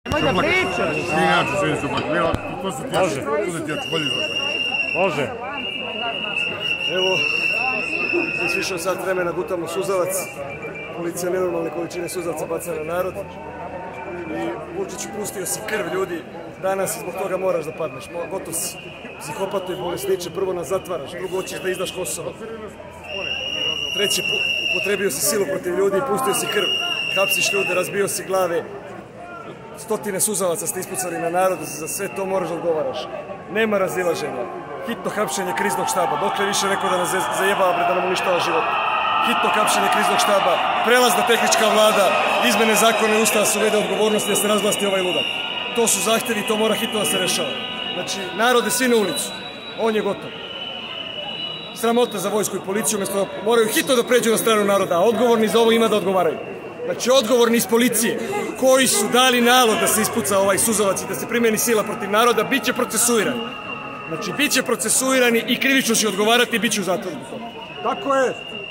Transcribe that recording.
Nemoj da pričaš! Može. Evo, već više od sat vremena gutamo suzavac. Policija nenormalne količine suzavca baca na narod. I Vučić pustio si krv ljudi danas i zbog toga moraš da padneš. Gotov si. Psihopato i bolesniče, prvo nas zatvaraš, drugo hoćeš da izdaš Kosovo. Treći, upotrebio si silu protiv ljudi i pustio si krv. Hapsiš ljude, razbio si glave. Stotine suzavaca ste ispucali na narod, za sve to moraš da odgovaraš. Nema razilaženja. Hitno hapšenje kriznog štaba. Dokle više neko da nas zajebava da nam uništava život. Hitno hapšenje kriznog štaba, prelazna tehnička vlada, izmene zakona i ustava se uvede odgovornosti da se razvlasti ovaj ludak. To su zahtevi i to mora hitno da se rešava. Znači, narode svi na ulicu. On je gotov. Sramota za vojsku i policiju, umjesto moraju hitno da pređu na stranu naroda, a odgovorni za ovo ima da odgovaraju. Znači, odgovorni iz policije, koji su dali nalog da se ispuca ovaj suzavac i da se primeni sila protiv naroda, bit će procesuirani. Znači, bit će procesuirani i krivično će odgovarati i bit će u zatvoru. Tako je.